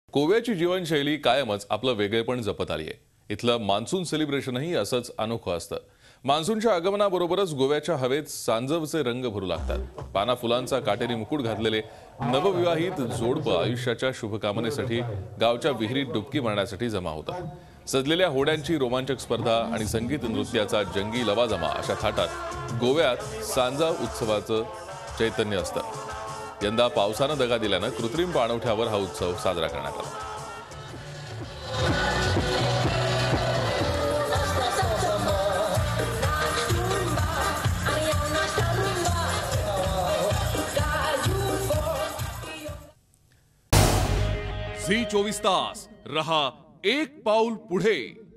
गोव्याची जीवनशैली कायमच आपलं वेगळेपण जपत आली आहे। इथलं मान्सून सेलिब्रेशनही असंच अनोखं असतं। मान्सूनच्या आगमनाबरोबरच गोव्याच्या हवेत सांजवचे रंग भरू लागतात। पाना फुलांचा काटेरी मुकुट घातलेले नवविवाहित जोडपं आयुष्याच्या शुभकामनेसाठी गावच्या विहिरीत डुबकी मारण्यासाठी जमा होतात। सजलेल्या होड्यांची रोमांचक स्पर्धा आणि संगीत नृत्याचा जंगी लवाजमा अशा थाटात गोव्यात सांजाव उत्सवाचं चैतन्य असतं। यंदा पावसानं दगा दिल्यानं कृत्रिम पाणवठ्यावर हा उत्सव साजरा करण्यात आला। झी 24 तास रहा एक पाऊल पुढे।